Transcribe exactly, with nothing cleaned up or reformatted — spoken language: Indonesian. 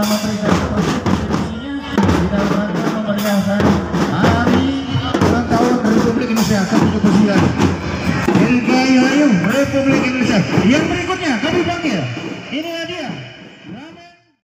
memberikan kontribusinya di dalam rangka memeriahkan Hari Ulang Tahun Republik Indonesia ke tujuh puluh sembilan. Dirgahayu Republik Indonesia. Yang berikutnya kami panggil, inilah dia.